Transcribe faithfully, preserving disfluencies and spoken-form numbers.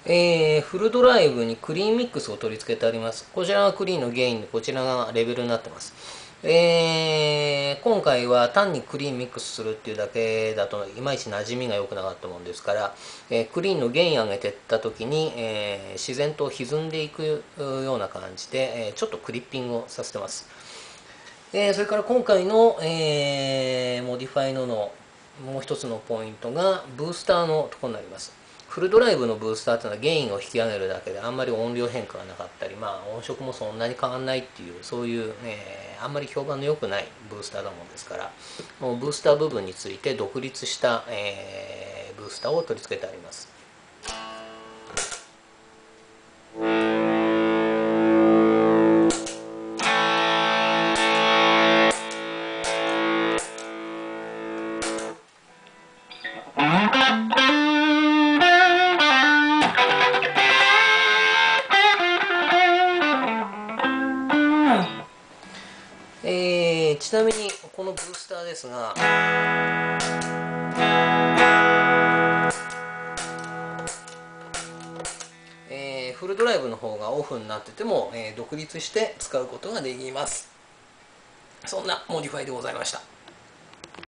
えー、フルドライブにクリーンミックスを取り付けてあります。こちらがクリーンのゲインで、こちらがレベルになってます。えー、今回は単にクリーンミックスするっていうだけだといまいち馴染みが良くなかったもんですから、えー、クリーンのゲイン上げていった時に、えー、自然と歪んでいくような感じで、えー、ちょっとクリッピングをさせてます。えー、それから今回の、えー、モディファイののもう一つのポイントがブースターのところになります。フルドライブのブースターというのはゲインを引き上げるだけであんまり音量変化がなかったり、まあ、音色もそんなに変わらないっていうそういう、えー、あんまり評判の良くないブースターだもんですから、もうブースター部分について独立した、えー、ブースターを取り付けてあります。えー、ちなみにこのブースターですが、えー、フルドライブの方がオフになってても、えー、独立して使うことができます。そんなモディファイでございました。